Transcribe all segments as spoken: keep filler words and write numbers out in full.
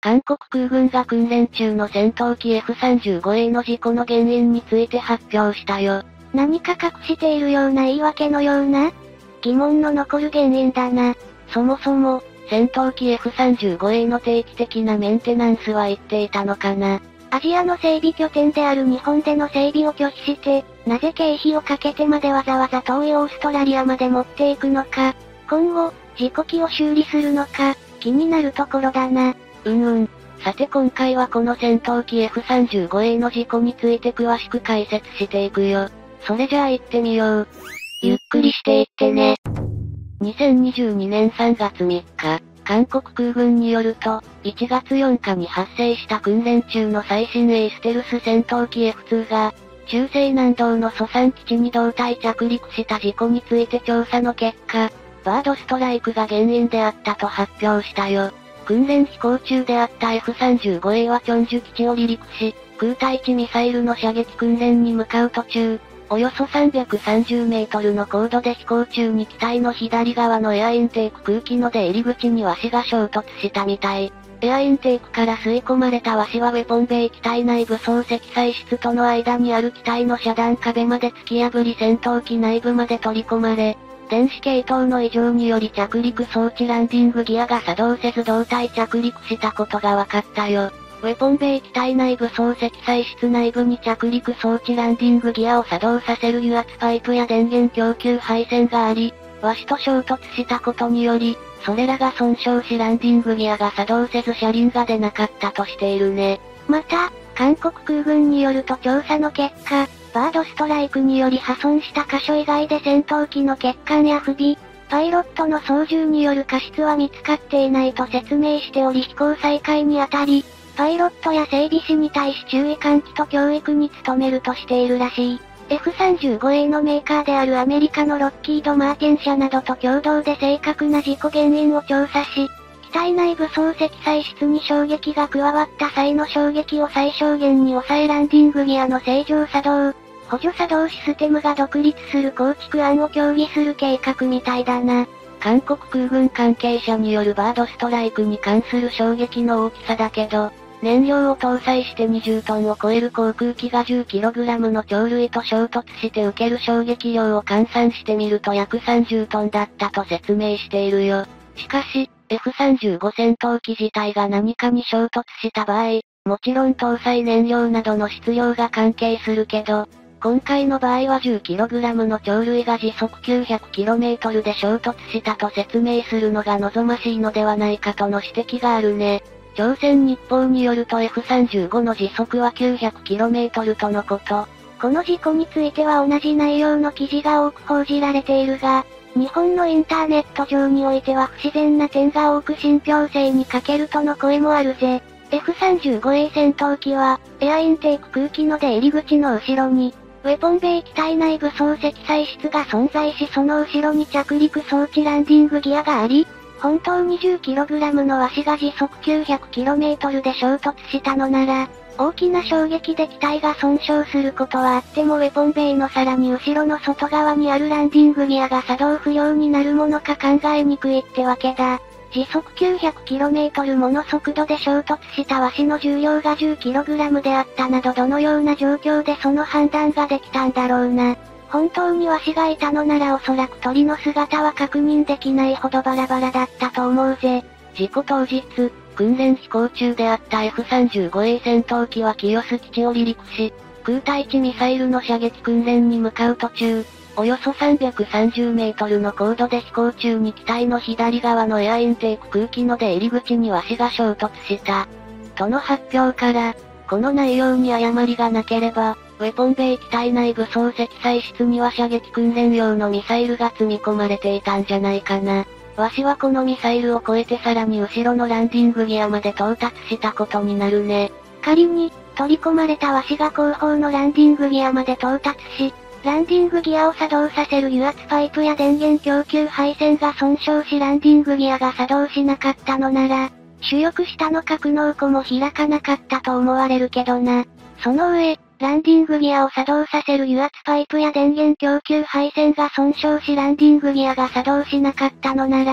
韓国空軍が訓練中の戦闘機 エフさんじゅうごエー の事故の原因について発表したよ。 何か隠しているような言い訳のような疑問の残る原因だな。 そもそも、戦闘機 エフさんじゅうごエー の定期的なメンテナンスは言っていたのかな。 アジアの整備拠点である日本での整備を拒否して、なぜ経費をかけてまでわざわざ遠いオーストラリアまで持っていくのか。今後、事故機を修理するのか、気になるところだな。 うんうん。さて今回はこの戦闘機 エフさんじゅうごエー の事故について詳しく解説していくよ。それじゃあ行ってみよう。 ゆっくりしていってね。 にせんにじゅうにねんさんがつみっか、韓国空軍によると、いちがつよっかに発生した訓練中の最新鋭ステルス戦闘機 エフツー が、中西南道のソサン基地に胴体着陸した事故について調査の結果、バードストライクが原因であったと発表したよ。訓練飛行中であった エフさんじゅうごエー はチョンジュ基地を離陸し、空対地ミサイルの射撃訓練に向かう途中、およそさんびゃくさんじゅうメートルの高度で飛行中に機体の左側のエアインテーク空気の出入り口にワシが衝突したみたい。エアインテークから吸い込まれたワシはウェポンベイ機体内部総積載室との間にある機体の遮断壁まで突き破り戦闘機内部まで取り込まれ、電子系統の異常により着陸装置ランディングギアが作動せず胴体着陸したことが分かったよ。ウェポンベイ機体内部総積載室内部に着陸装置ランディングギアを作動させる油圧パイプや電源供給配線があり、ワシと衝突したことにより、それらが損傷しランディングギアが作動せず車輪が出なかったとしているね。 また、韓国空軍によると調査の結果、バードストライクにより破損した箇所以外で戦闘機の欠陥や不備、パイロットの操縦による過失は見つかっていないと説明しており飛行再開にあたり、パイロットや整備士に対し注意喚起と教育に努めるとしているらしい。エフさんじゅうごエー のメーカーであるアメリカのロッキード・マーティン社などと共同で正確な事故原因を調査し、機体内部総積載室に衝撃が加わった際の衝撃を最小限に抑えランディングギアの正常作動、補助作動システムが独立する構築案を協議する計画みたいだな。 韓国空軍関係者によるバードストライクに関する衝撃の大きさだけど、燃料を搭載してにじゅうトンを超える航空機が じゅっキログラム の鳥類と衝突して受ける衝撃量を換算してみると約さんじゅうトンだったと説明しているよ。しかし、エフさんじゅうご 戦闘機自体が何かに衝突した場合、もちろん搭載燃料などの質量が関係するけど、今回の場合は じゅっキログラム の鳥類が時速 きゅうひゃくキロメートル で衝突したと説明するのが望ましいのではないかとの指摘があるね。朝鮮日報によると エフさんじゅうご の時速は きゅうひゃくキロメートル とのこと。 この事故については同じ内容の記事が多く報じられているが、日本のインターネット上においては不自然な点が多く信憑性に欠けるとの声もあるぜ。エフさんじゅうごエー 戦闘機は、エアインテーク空気の出入り口の後ろに、ウェポンベイ機体内部総積載室が存在しその後ろに着陸装置ランディングギアがあり、本当に じゅっキログラム のワシが時速 きゅうひゃくキロメートル で衝突したのなら、大きな衝撃で機体が損傷することはあってもウェポンベイのさらに後ろの外側にあるランディングギアが作動不要になるものか考えにくいってわけだ。時速 きゅうひゃくキロメートル もの速度で衝突したワシの重量が じゅっキログラム であったなどどのような状況でその判断ができたんだろうな。本当にワシがいたのならおそらく鳥の姿は確認できないほどバラバラだったと思うぜ。 事故当日、訓練飛行中であった エフさんじゅうごエー 戦闘機は清須基地を離陸し、空対地ミサイルの射撃訓練に向かう途中、およそさんびゃくさんじゅうメートルの高度で飛行中に機体の左側のエアインテーク空気の出入り口にワシが衝突した。との発表から、この内容に誤りがなければ、ウェポンベイ機体内部総積載室には射撃訓練用のミサイルが積み込まれていたんじゃないかな。ワシはこのミサイルを超えてさらに後ろのランディングギアまで到達したことになるね。 仮に、取り込まれたワシが後方のランディングギアまで到達し、ランディングギアを作動させる油圧パイプや電源供給配線が損傷しランディングギアが作動しなかったのなら、主翼下の格納庫も開かなかったと思われるけどな。その上、ランディングギアを作動させる油圧パイプや電源供給配線が損傷しランディングギアが作動しなかったのなら、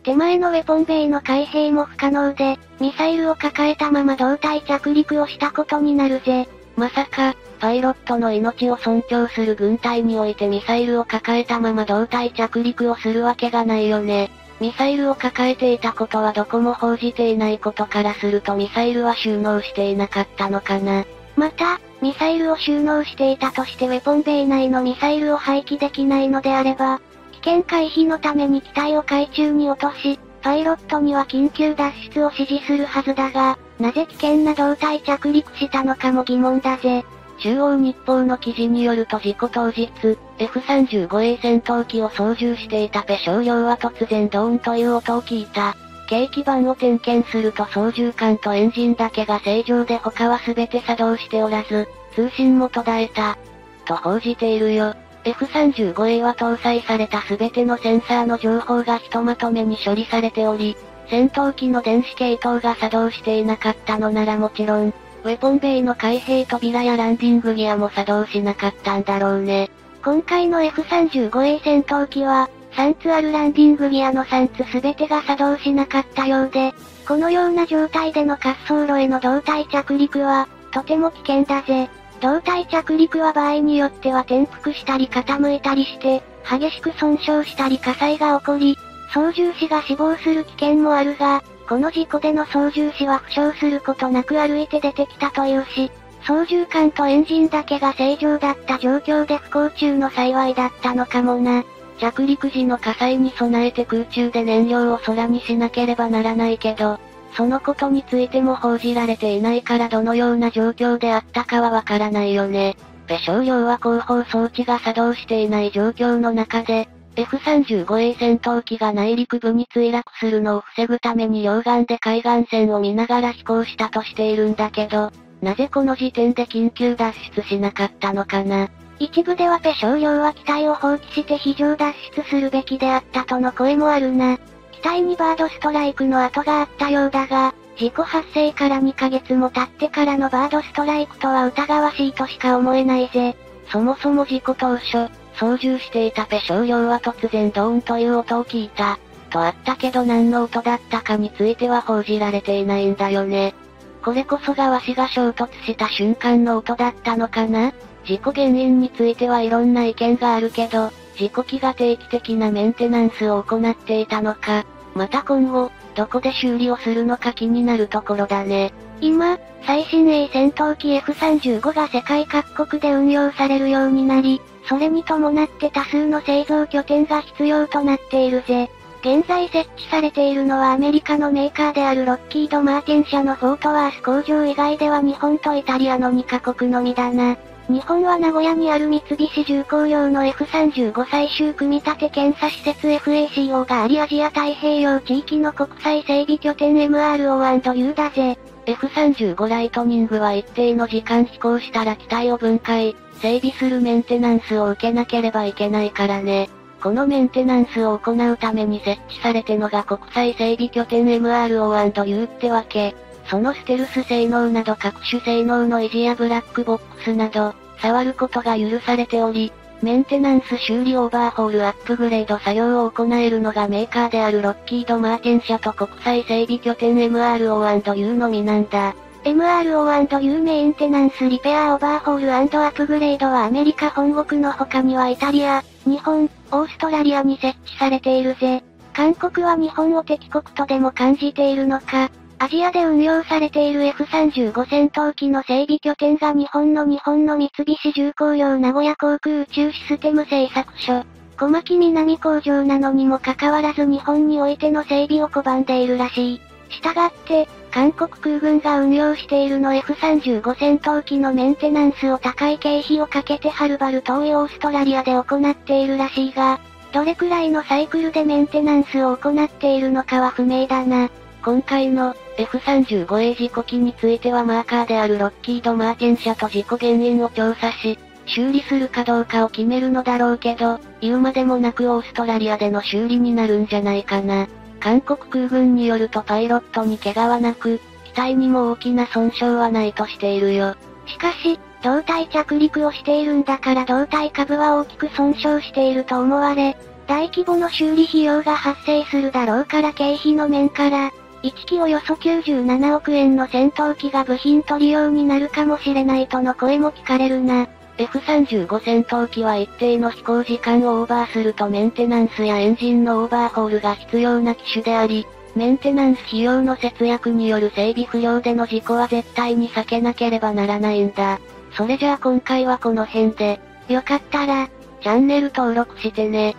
手前のウェポンベイの開閉も不可能で、ミサイルを抱えたまま胴体着陸をしたことになるぜ。 まさか、パイロットの命を尊重する軍隊においてミサイルを抱えたまま胴体着陸をするわけがないよね。ミサイルを抱えていたことはどこも報じていないことからするとミサイルは収納していなかったのかな。 また、ミサイルを収納していたとしてウェポンベイ内のミサイルを廃棄できないのであれば、危険回避のために機体を海中に落とし、パイロットには緊急脱出を指示するはずだが、なぜ危険な胴体着陸したのかも疑問だぜ。 中央日報の記事によると事故当日、エフさんじゅうごエー 戦闘機を操縦していたペ少量は突然ドーンという音を聞いた。計器板を点検すると操縦桿とエンジンだけが正常で他は全て作動しておらず、通信も途絶えた。と報じているよ。エフさんじゅうごエー は搭載された全てのセンサーの情報がひとまとめに処理されており、戦闘機の電子系統が作動していなかったのならもちろん、ウェポンベイの開閉扉やランディングギアも作動しなかったんだろうね。 今回の エフさんじゅうごエー 戦闘機は、さんつあるランディングギアのさんつ全てが作動しなかったようで、このような状態での滑走路への胴体着陸は、とても危険だぜ。胴体着陸は場合によっては転覆したり傾いたりして、激しく損傷したり火災が起こり、操縦士が死亡する危険もあるが、この事故での操縦士は負傷することなく歩いて出てきたというし、操縦桿とエンジンだけが正常だった状況で不幸中の幸いだったのかもな。 着陸時の火災に備えて空中で燃料を空にしなければならないけど、そのことについても報じられていないからどのような状況であったかはわからないよね。ペ少量は後方装置が作動していない状況の中で、エフさんじゅうごエー 戦闘機が内陸部に墜落するのを防ぐために溶岩で海岸線を見ながら飛行したとしているんだけど、なぜこの時点で緊急脱出しなかったのかな。 一部ではペ少量は機体を放棄して非常脱出するべきであったとの声もあるな。機体にバードストライクの跡があったようだが、事故発生からにかげつも経ってからのバードストライクとは疑わしいとしか思えないぜ。 そもそも事故当初、操縦していたペ少量は突然ドーンという音を聞いた。とあったけど何の音だったかについては報じられていないんだよね。これこそがわしが衝突した瞬間の音だったのかな？事故原因についてはいろんな意見があるけど、事故機が定期的なメンテナンスを行っていたのか、また今後、どこで修理をするのか気になるところだね。 今、最新鋭戦闘機 エフさんじゅうご が世界各国で運用されるようになり、それに伴って多数の製造拠点が必要となっているぜ。現在設置されているのはアメリカのメーカーであるロッキード・マーティン社のフォートワース工場以外では日本とイタリアのにカ国のみだな。日本は名古屋にある三菱重工用の エフさんじゅうご 最終組み立て検査施設 エフエーシーオー がありアジア太平洋地域の国際整備拠点 エムアールオーアンドユー だぜ。 エフさんじゅうご ライトニングは一定の時間飛行したら機体を分解、整備するメンテナンスを受けなければいけないからね。このメンテナンスを行うために設置されてのが国際整備拠点 エムアールオーアンドユー ってわけ。そのステルス性能など各種性能の維持やブラックボックスなど、触ることが許されており、メンテナンス修理オーバーホールアップグレード作業を行えるのがメーカーであるロッキード・マーティン社と国際整備拠点 エムアールオーアンドユー のみなんだ。 エムアールオーアンドユー メンテナンスリペアオーバーホール&アップグレードはアメリカ本国の他にはイタリア、日本、オーストラリアに設置されているぜ。韓国は日本を敵国とでも感じているのか。アジアで運用されている エフさんじゅうご 戦闘機の整備拠点が日本の日本の三菱重工業名古屋航空宇宙システム製作所。小牧南工場なのにもかかわらず日本においての整備を拒んでいるらしい。したがって、韓国空軍が運用しているの エフさんじゅうご 戦闘機のメンテナンスを高い経費をかけてはるばる遠いオーストラリアで行っているらしいが、どれくらいのサイクルでメンテナンスを行っているのかは不明だな。 今回の エフさんじゅうごエー 事故機についてはマーカーであるロッキード・マーティン社と事故原因を調査し、修理するかどうかを決めるのだろうけど、言うまでもなくオーストラリアでの修理になるんじゃないかな。韓国空軍によるとパイロットに怪我はなく、機体にも大きな損傷はないとしているよ。 しかし、胴体着陸をしているんだから胴体下部は大きく損傷していると思われ、 大規模の修理費用が発生するだろうから経費の面から、いちきおよそきゅうじゅうななおくえんの戦闘機が部品取り用になるかもしれないとの声も聞かれるな。 エフさんじゅうご 戦闘機は一定の飛行時間をオーバーするとメンテナンスやエンジンのオーバーホールが必要な機種であり、メンテナンス費用の節約による整備不良での事故は絶対に避けなければならないんだ。それじゃあ今回はこの辺で、 よかったら、 チャンネル登録してね。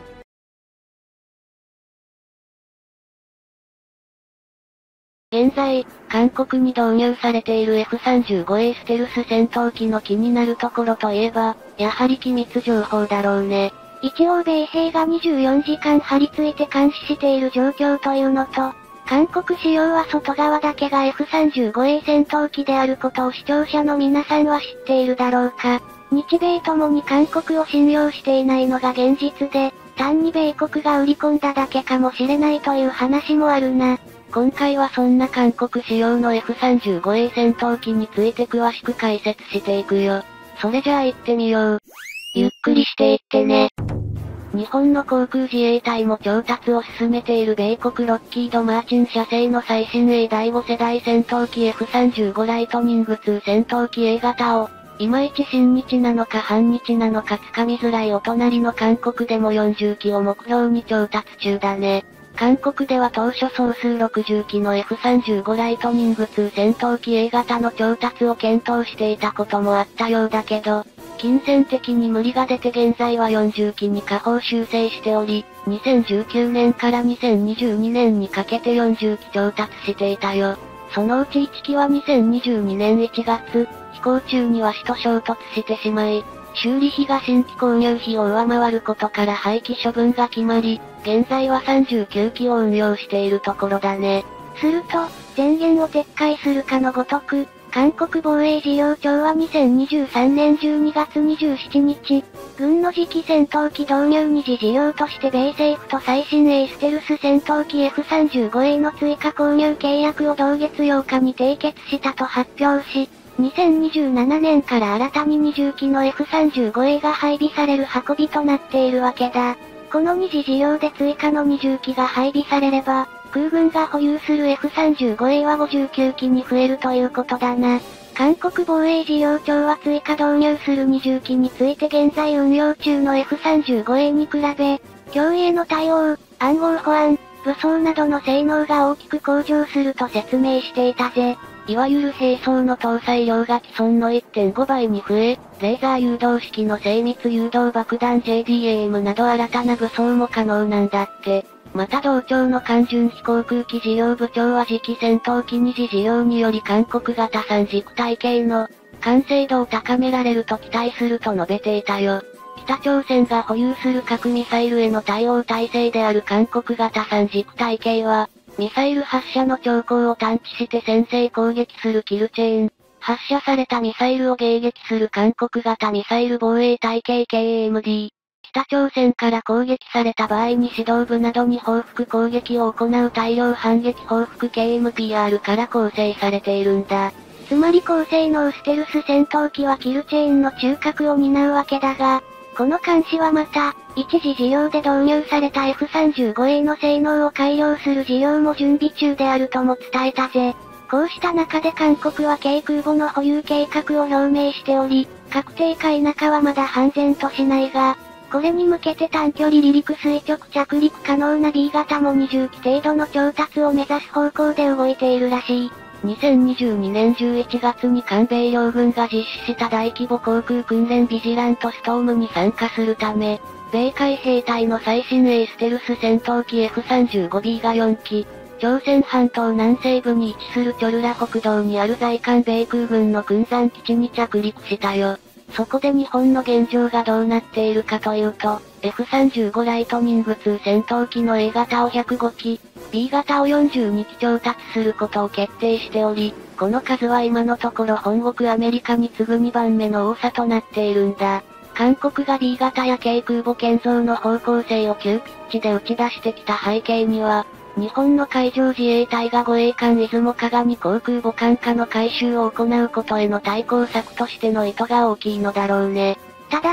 現在、韓国に導入されている エフさんじゅうごエー ステルス戦闘機の気になるところといえば、やはり機密情報だろうね。 一応米兵がにじゅうよんじかん張り付いて監視している状況というのと、韓国仕様は外側だけが エフさんじゅうごエー 戦闘機であることを視聴者の皆さんは知っているだろうか。日米ともに韓国を信用していないのが現実で、単に米国が売り込んだだけかもしれないという話もあるな。 今回はそんな韓国仕様の エフさんじゅうごエー 戦闘機について詳しく解説していくよ。それじゃあ行ってみよう。 ゆっくりしていってね。 日本の航空自衛隊も調達を進めている米国ロッキード・マーチン社製の最新鋭だいご世代戦闘機 エフさんじゅうご ライトニングツー戦闘機 A 型を、いまいち親日なのか反日なのかつかみづらいお隣の韓国でもよんじゅうきを目標に調達中だね。韓国では当初総数ろくじゅうきの エフさんじゅうご ライトニングツー戦闘機 A 型の調達を検討していたこともあったようだけど、金銭的に無理が出て現在はよんじゅうきに下方修正しており、にせんじゅうきゅうねんからにせんにじゅうにねんにかけてよんじゅうき調達していたよ。そのうちいっきはにせんにじゅうにねんいちがつ、飛行中には死と衝突してしまい、修理費が新規購入費を上回ることから廃棄処分が決まり、現在はさんじゅうきゅうきを運用しているところだね。 すると、前言を撤回するかのごとく、韓国防衛事業庁はにせんにじゅうさんねんじゅうにがつにじゅうしちにち、軍の次期戦闘機導入二次事業として米政府と最新鋭ステルス戦闘機 エフさんじゅうごエー の追加購入契約を同月ようかに締結したと発表し、にせんにじゅうななねんから新たににじゅうきの エフさんじゅうごエー が配備される運びとなっているわけだ。この二次事業で追加のにじゅうきが配備されれば、空軍が保有する エフさんじゅうごエー はごじゅうきゅうきに増えるということだな。韓国防衛事業庁は追加導入するにじゅうきについて現在運用中の エフさんじゅうごエー に比べ、脅威への対応、暗号保安、武装などの性能が大きく向上すると説明していたぜ。 いわゆる兵装の搭載量が既存の いってんごばいに増え、レーザー誘導式の精密誘導爆弾 ジェーディーエーエム など新たな武装も可能なんだって。また同庁の韓順飛航空機事業部長は次期戦闘機二次事業により韓国型三軸体系の完成度を高められると期待すると述べていたよ。北朝鮮が保有する核ミサイルへの対応体制である韓国型三軸体系は、ミサイル発射の兆候を探知して先制攻撃するキルチェーン。発射されたミサイルを迎撃する韓国型ミサイル防衛体系 ケーエーエムディー。北朝鮮から攻撃された場合に指導部などに報復攻撃を行う大量反撃報復 ケーエムピーアール から構成されているんだ。 つまり高性能ステルス戦闘機はキルチェーンの中核を担うわけだが、この監視はまた、一次事業で導入された エフさんじゅうごエー の性能を改良する事業も準備中であるとも伝えたぜ。こうした中で韓国は軽空母の保有計画を表明しており、確定か否かはまだ判然としないが、これに向けて短距離離陸垂直着陸可能な ビー 型もにじゅうき程度の調達を目指す方向で動いているらしい。 にせんにじゅうにねんじゅういちがつに韓米両軍が実施した大規模航空訓練ビジラントストームに参加するため、米海兵隊の最新鋭ステルス戦闘機 エフさんじゅうごビー がよんき、朝鮮半島南西部に位置するチョルラ北道にある在韓米空軍の訓山基地に着陸したよ。そこで日本の現状がどうなっているかというと、エフさんじゅうご ライトニングツー戦闘機の A 型をひゃくごき、ビー 型をよんじゅうにき調達することを決定しており、この数は今のところ本国アメリカに次ぐにばんめの多さとなっているんだ。韓国が ビー 型や軽空母建造の方向性を急ピッチで打ち出してきた背景には、日本の海上自衛隊が護衛艦出雲鏡航空母艦化の改修を行うことへの対抗策としての意図が大きいのだろうね。 ただし、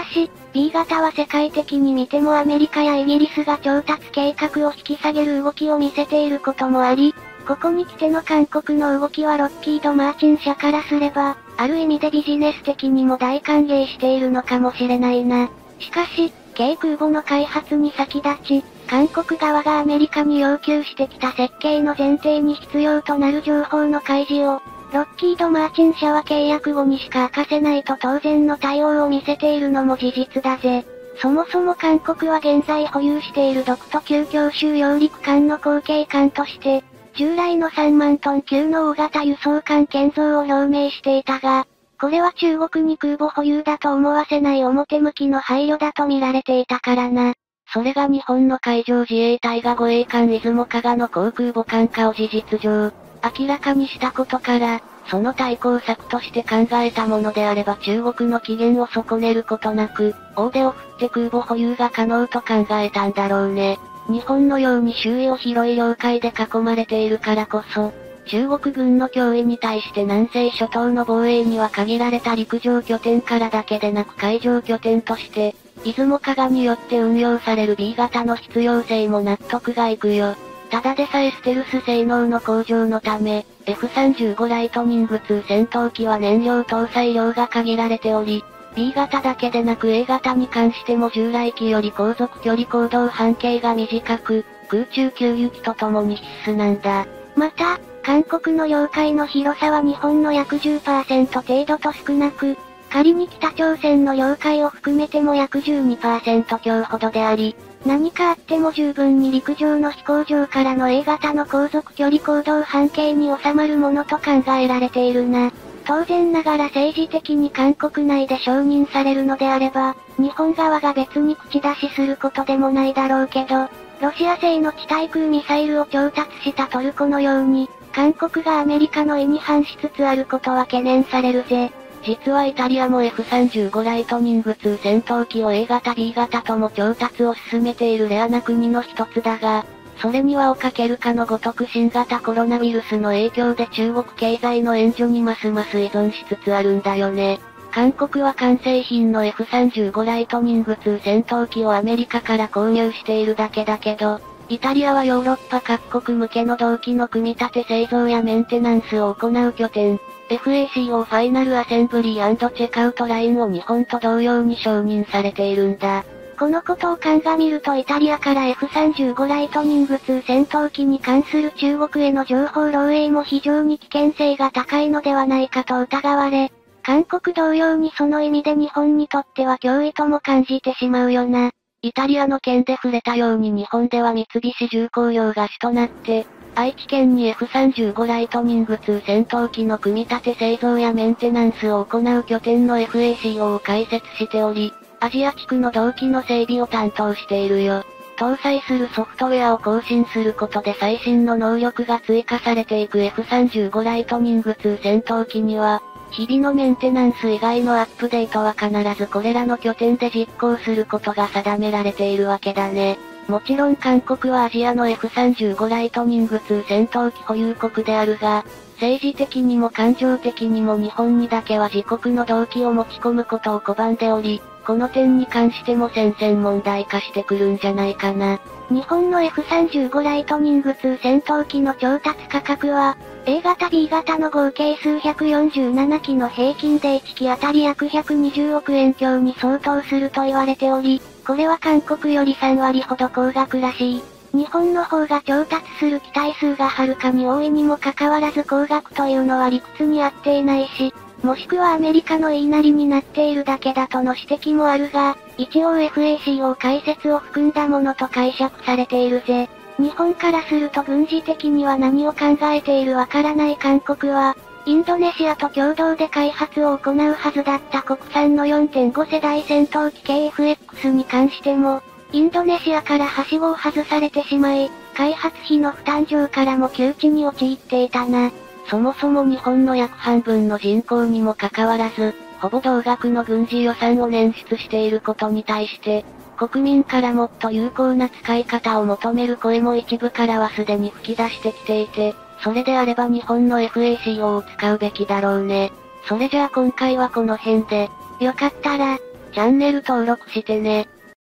し、ビー 型は世界的に見てもアメリカやイギリスが調達計画を引き下げる動きを見せていることもあり、ここに来ての韓国の動きはロッキード・マーチン社からすれば、ある意味でビジネス的にも大歓迎しているのかもしれないな。しかし、軽空母の開発に先立ち、韓国側がアメリカに要求してきた設計の前提に必要となる情報の開示を、ロッキード・マーチン社は契約後にしか明かせないと当然の対応を見せているのも事実だぜ。そもそも韓国は現在保有している独途級強襲揚陸艦の後継艦として、従来のさんまんトン級の大型輸送艦建造を表明していたが、これは中国に空母保有だと思わせない表向きの配慮だと見られていたからな。 それが日本の海上自衛隊が護衛艦出雲加賀の航空母艦化を事実上、明らかにしたことから、その対抗策として考えたものであれば中国の機嫌を損ねることなく、大手を振って空母保有が可能と考えたんだろうね。日本のように周囲を広い領海で囲まれているからこそ、中国軍の脅威に対して南西諸島の防衛には限られた陸上拠点からだけでなく海上拠点として、出雲加賀によって運用される ビー 型の必要性も納得がいくよ。ただでさえステルス性能の向上のため、エフさんじゅうご ライトニングツー戦闘機は燃料搭載量が限られており、ビー 型だけでなく エー 型に関しても従来機より航続距離行動半径が短く、空中給油機とともに必須なんだ。 また、韓国の領海の広さは日本の約 じゅっパーセント 程度と少なく、仮に北朝鮮の領海を含めても約 じゅうにパーセント 強ほどであり、何かあっても十分に陸上の飛行場からの エー 型の航続距離行動半径に収まるものと考えられているな。当然ながら政治的に韓国内で承認されるのであれば、日本側が別に口出しすることでもないだろうけど、ロシア製の地対空ミサイルを調達したトルコのように、韓国がアメリカの意に反しつつあることは懸念されるぜ。 実はイタリアも エフさんじゅうご ライトニングツー戦闘機を エー 型 ビー 型とも調達を進めているレアな国の一つだが、それに輪をかけるかのごとく新型コロナウイルスの影響で中国経済の援助にますます依存しつつあるんだよね。韓国は完成品の エフさんじゅうご ライトニングツー戦闘機をアメリカから購入しているだけだけど、イタリアはヨーロッパ各国向けの同機の組み立て製造やメンテナンスを行う拠点、エフエーシーオー ファイナルアセンブリー&チェクアウトラインを日本と同様に承認されているんだ。 このことを鑑みるとイタリアから エフさんじゅうご ライトニングツー戦闘機に関する中国への情報漏洩も非常に危険性が高いのではないかと疑われ、韓国同様にその意味で日本にとっては脅威とも感じてしまうよな。 イタリアの件で触れたように日本では三菱重工業が主となって、愛知県に エフさんじゅうご ライトニングツー戦闘機の組み立て製造やメンテナンスを行う拠点の エフエーシーオー を開設しており、アジア地区の同機の整備を担当しているよ。搭載するソフトウェアを更新することで最新の能力が追加されていく エフさんじゅうご ライトニングツー戦闘機には、日々のメンテナンス以外のアップデートは必ずこれらの拠点で実行することが定められているわけだね。もちろん韓国はアジアの エフさんじゅうご ライトニングツー戦闘機保有国であるが、政治的にも感情的にも日本にだけは自国の同機を持ち込むことを拒んでおり、この点に関しても戦々問題化してくるんじゃないかな。 日本の エフさんじゅうご ライトニングツー戦闘機の調達価格は、A 型 B 型の合計数百よんじゅうなな機の平均でいち機あたり約ひゃくにじゅうおくえん強に相当すると言われており、これは韓国よりさんわりほど高額らしい。日本の方が調達する機体数がはるかに多いにもかかわらず高額というのは理屈に合っていないし、もしくはアメリカの言いなりになっているだけだとの指摘もあるが、一応 エフエーシーオー 解説を含んだものと解釈されているぜ。日本からすると軍事的には何を考えているわからない韓国は、インドネシアと共同で開発を行うはずだった国産の よんてんご 世代戦闘機 ケーエフエックス に関しても、インドネシアからはしごを外されてしまい、開発費の負担上からも窮地に陥っていたな。 そもそも日本の約半分の人口にもかかわらず、ほぼ同額の軍事予算を捻出していることに対して、国民からもっと有効な使い方を求める声も一部からはすでに吹き出してきていて、それであれば日本の エフエーシーオー を使うべきだろうね。それじゃあ今回はこの辺で、 よかったら、 チャンネル登録してね。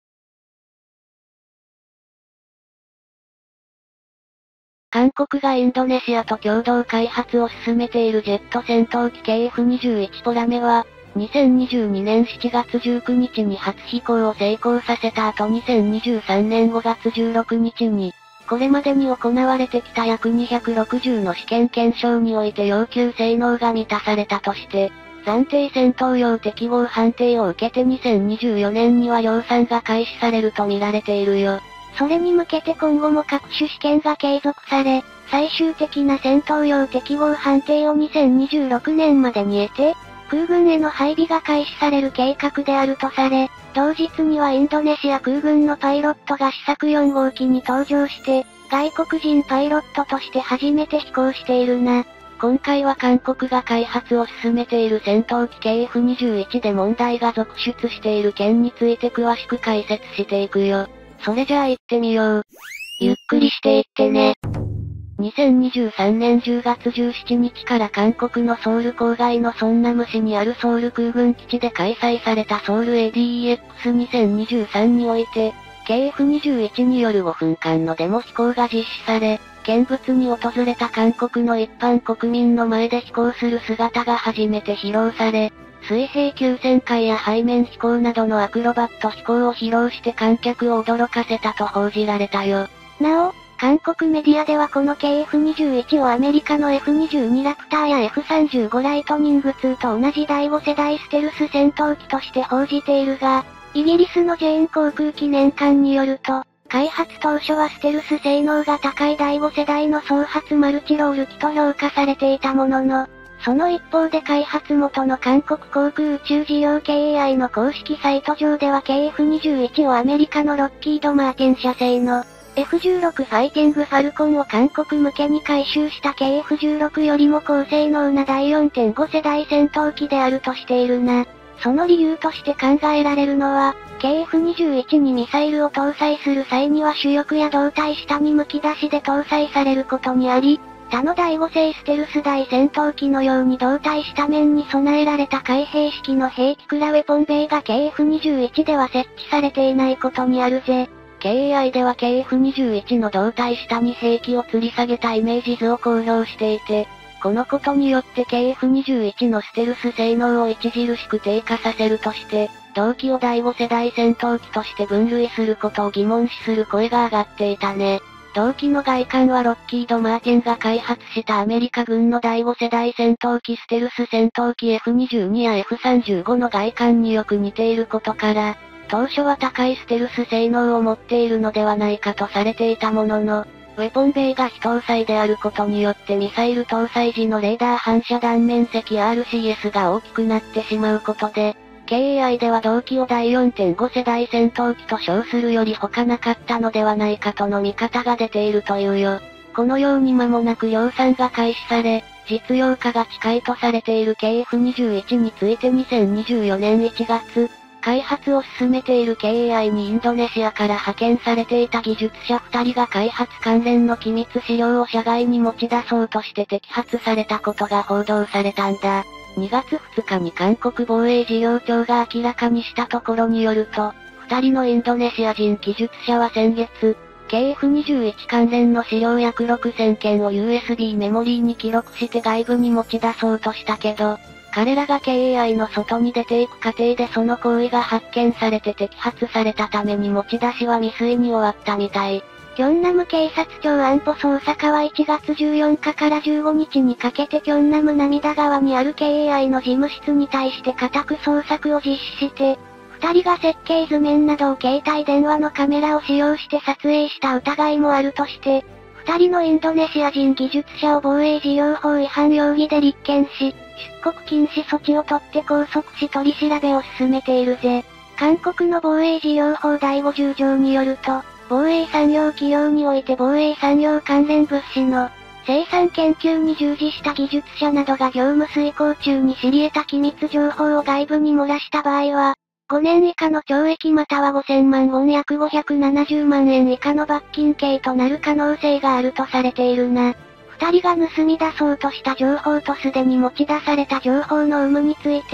韓国がインドネシアと共同開発を進めているジェット戦闘機 ケーエフにじゅういち ポラメは、にせんにじゅうにねんしちがつじゅうくにちに初飛行を成功させた後にせんにじゅうさんねんごがつじゅうろくにちに、これまでに行われてきた約にひゃくろくじゅうの試験検証において要求性能が満たされたとして、暫定戦闘用適合判定を受けてにせんにじゅうよねんには量産が開始されると見られているよ。 それに向けて今後も各種試験が継続され、最終的な戦闘用適合判定をにせんにじゅうろくねんまでに得て、空軍への配備が開始される計画であるとされ、同日にはインドネシア空軍のパイロットが試作よんごうきに搭乗して、外国人パイロットとして初めて飛行しているな。 今回は韓国が開発を進めている戦闘機 ケーエフにじゅういち で問題が続出している件について詳しく解説していくよ。それじゃあ行ってみよう。 ゆっくりしていってね。 にせんにじゅうさんねんじゅうがつじゅうしちにちから韓国のソウル郊外のソンナム市にあるソウル空軍基地で開催されたソウル エーディーイーエックスにせんにじゅうさん において、ケーエフにじゅういち によるごふんかんのデモ飛行が実施され、見物に訪れた韓国の一般国民の前で飛行する姿が初めて披露され、水平急旋回や背面飛行などのアクロバット飛行を披露して観客を驚かせたと報じられたよ。 なお、韓国メディアではこの ケーエフにじゅういち をアメリカの エフにじゅうに ラプターや エフさんじゅうご ライトニングツーと同じだいご世代ステルス戦闘機として報じているが、イギリスのジェーン航空機年間によると、開発当初はステルス性能が高いだいご世代の総発マルチロール機と評価されていたものの、その一方で開発元の韓国航空宇宙事業 ケーエーアイ の公式サイト上では ケーエフにじゅういち をアメリカのロッキード・マーティン社製の エフじゅうろく ファイティングファルコンを韓国向けに改修した ケーエフじゅうろく よりも高性能なだい よんてんご 世代戦闘機であるとしているな。その理由として考えられるのは、ケーエフにじゅういち にミサイルを搭載する際には主翼や胴体下にむき出しで搭載されることにあり、他のだいご世ステルス大戦闘機のように胴体下面に備えられた開閉式の兵器クラウェポンベイが ケーエフにじゅういち では設置されていないことにあるぜ。 ケーエーアイ では ケーエフにじゅういち の胴体下に兵器を吊り下げたイメージ図を公表していて、このことによって ケーエフにじゅういち のステルス性能を著しく低下させるとして、同機をだいご世代戦闘機として分類することを疑問視する声が上がっていたね。同機の外観はロッキード・マーティンが開発したアメリカ軍のだいご世代戦闘機ステルス戦闘機 エフにじゅうに や エフさんじゅうご の外観によく似ていることから、当初は高いステルス性能を持っているのではないかとされていたものの、ウェポンベイが非搭載であることによってミサイル搭載時のレーダー反射断面積 アールシーエス が大きくなってしまうことで、ケーエーアイ では同機をだい よんてんご 世代戦闘機と称するより他なかったのではないかとの見方が出ているというよ。このように間もなく量産が開始され、実用化が近いとされている ケーエフにじゅういち についてにせんにじゅうよねんいちがつ、開発を進めている ケーエーアイ にインドネシアから派遣されていた技術者ふたりが開発関連の機密資料を社外に持ち出そうとして摘発されたことが報道されたんだ。にがつふつかに韓国防衛事業庁が明らかにしたところによると、ふたりのインドネシア人技術者は先月、ケーエフにじゅういち 関連の資料約ろくせんけんを ユーエスビー メモリーに記録して外部に持ち出そうとしたけど、彼らが ケーエーアイ の外に出ていく過程でその行為が発見されて摘発されたために持ち出しは未遂に終わったみたい。 キョンナム警察庁安保捜査課はいちがつじゅうよっかからじゅうごにちにかけてキョンナム涙川にある ケーエーアイ の事務室に対して家宅捜索を実施して、二人が設計図面などを携帯電話のカメラを使用して撮影した疑いもあるとして、二人のインドネシア人技術者を防衛事業法違反容疑で立件し、出国禁止措置を取って拘束し取り調べを進めているぜ。韓国の防衛事業法だいごじゅう条によると、防衛産業企業において防衛産業関連物資の生産研究に従事した技術者などが業務遂行中に知り得た機密情報を外部に漏らした場合は、ごねん以下の懲役またはごせんまんウォン約ごひゃくななじゅうまんえん以下の罰金刑となる可能性があるとされているな。二人が盗み出そうとした情報とすでに持ち出された情報の有無について、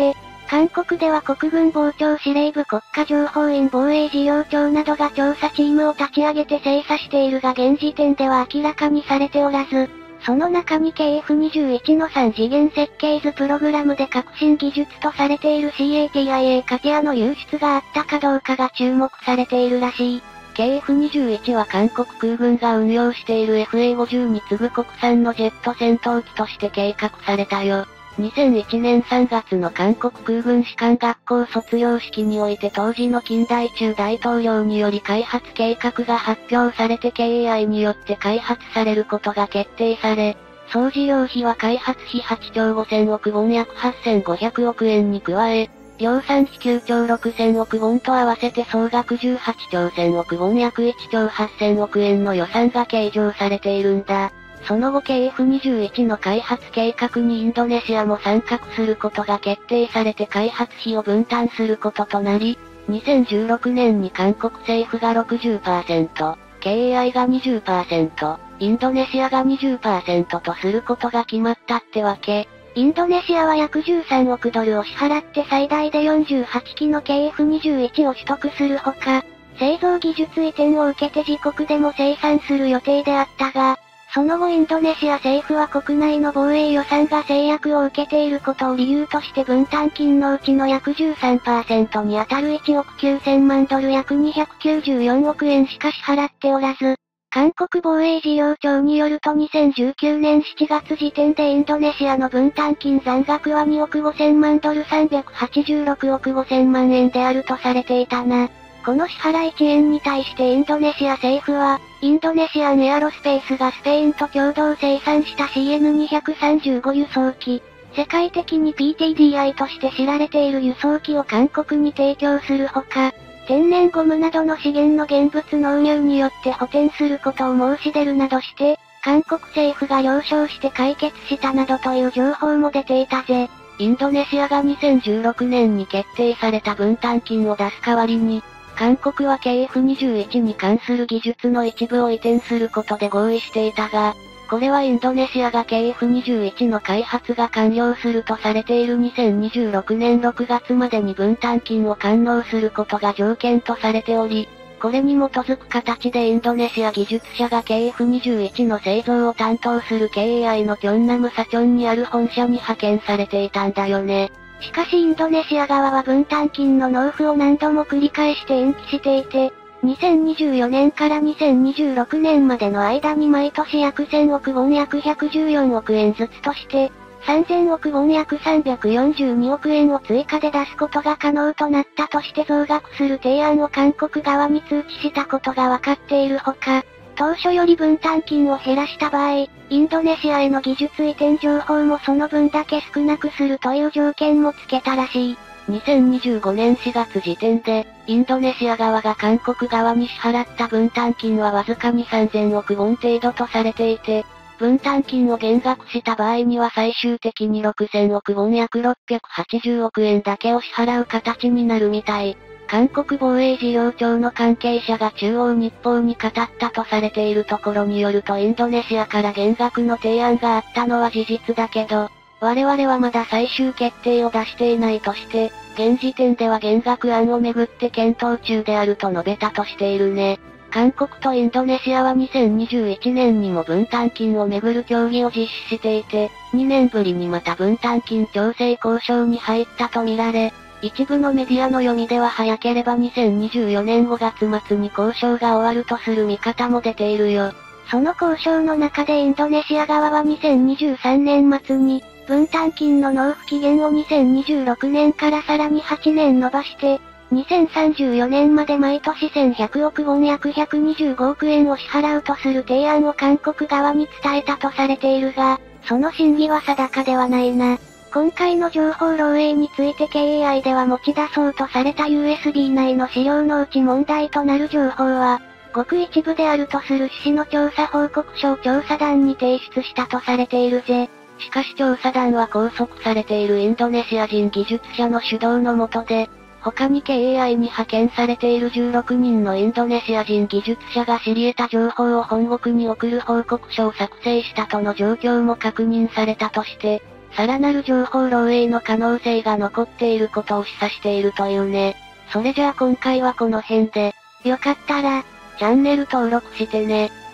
韓国では国軍防長司令部国家情報院防衛事業庁などが調査チームを立ち上げて精査しているが現時点では明らかにされておらず、その中に ケーエフにじゅういち のさん次元設計図プログラムで革新技術とされている シーエーティーアイエー カティアの流出があったかどうかが注目されているらしい。 ケーエフにじゅういち は韓国空軍が運用している エフエーごじゅう に次ぐ国産のジェット戦闘機として計画されたよ。にせんいちねんさんがつの韓国空軍士官学校卒業式において当時の金大中大統領により開発計画が発表されて ケーエーアイ によって開発されることが決定され、総事業費は開発費はちちょうごせんおくウォン約はっせんごひゃくおくえんに加え、量産費きゅうちょうろくせんおくウォンと合わせて総額じゅうはちちょうせんおくウォン約いちちょうはっせんおくえんの予算が計上されているんだ。その後 ケーエフにじゅういち の開発計画にインドネシアも参画することが決定されて開発費を分担することとなり、にせんじゅうろくねんに韓国政府が ろくじゅっパーセント、ケーエーアイ が にじゅっパーセント、インドネシアが にじゅっパーセント とすることが決まったってわけ。 インドネシアは約じゅうさんおくドルを支払って最大でよんじゅうはちきの ケーエフにじゅういち を取得するほか、製造技術移転を受けて自国でも生産する予定であったが、その後インドネシア政府は国内の防衛予算が制約を受けていることを理由として分担金のうちの約 じゅうさんパーセント に当たるいちおくきゅうせんまんドル約にひゃくきゅうじゅうよんおくえんしか支払っておらず、韓国防衛事業庁によるとにせんじゅうきゅうねんしちがつ時点でインドネシアの分担金残額はにおくごせんまんドルさんびゃくはちじゅうろくおくごせんまんえんであるとされていたな。この支払い遅延に対してインドネシア政府は、インドネシアンエアロスペースがスペインと共同生産した シーエヌにひゃくさんじゅうご 輸送機、世界的に ピーティーディーアイ として知られている輸送機を韓国に提供するほか、天然ゴムなどの資源の現物納入によって補填することを申し出るなどして、韓国政府が了承して解決したなどという情報も出ていたぜ。 インドネシアがにせんじゅうろくねんに決定された分担金を出す代わりに、韓国は ケーエフにじゅういち に関する技術の一部を移転することで合意していたが、これはインドネシアが ケーエフにじゅういち の開発が完了するとされているにせんにじゅうろくねんろくがつまでに分担金を完納することが条件とされており、これに基づく形でインドネシア技術者が ケーエフにじゅういち の製造を担当する ケーエーアイ のキョンナムサチョンにある本社に派遣されていたんだよね。 しかしインドネシア側は分担金の納付を何度も繰り返して延期していて、にせんにじゅうよねんからにせんにじゅうろくねんまでの間に毎年約せんおくウォン約ひゃくじゅうよんおくえんずつとして、さんぜんおくウォン約さんびゃくよんじゅうにおくえんを追加で出すことが可能となったとして増額する提案を韓国側に通知したことがわかっているほか、当初より分担金を減らした場合、インドネシアへの技術移転情報もその分だけ少なくするという条件もつけたらしい。 にせんにじゅうごねんしがつ時点で、インドネシア側が韓国側に支払った分担金はわずかにさんぜんおくウォン程度とされていて、分担金を減額した場合には最終的にろくせんおくウォン約ろっぴゃくはちじゅうおくえんだけを支払う形になるみたい。韓国防衛事業庁の関係者が中央日報に語ったとされているところによるとインドネシアから減額の提案があったのは事実だけど、我々はまだ最終決定を出していないとして、現時点では減額案をめぐって検討中であると述べたとしているね。韓国とインドネシアはにせんにじゅういちねんにも分担金をめぐる協議を実施していて、にねんぶりにまた分担金調整交渉に入ったとみられ、一部のメディアの読みでは早ければにせんにじゅうよねんごがつまつに交渉が終わるとする見方も出ているよ。 その交渉の中でインドネシア側はにせんにじゅうさんねんまつに、分担金の納付期限をにせんにじゅうろくねんからさらにはちねん延ばして、にせんさんじゅうよねんまで毎年せんひゃくおくウォン約ひゃくにじゅうごおくえんを支払うとする提案を韓国側に伝えたとされているが、その真偽は定かではないな。今回の情報漏洩について ケーエーアイ では持ち出そうとされた ユーエスビー 内の資料のうち問題となる情報は、ごく一部であるとする趣旨の調査報告書を調査団に提出したとされているぜ。 しかし調査団は拘束されているインドネシア人技術者の主導の下で、他に ケーエーアイ に派遣されているじゅうろくにんのインドネシア人技術者が知り得た情報を本国に送る報告書を作成したとの状況も確認されたとして、 さらなる情報漏洩の可能性が残っていることを示唆しているというね。それじゃあ今回はこの辺で、 よかったら、 チャンネル登録してね。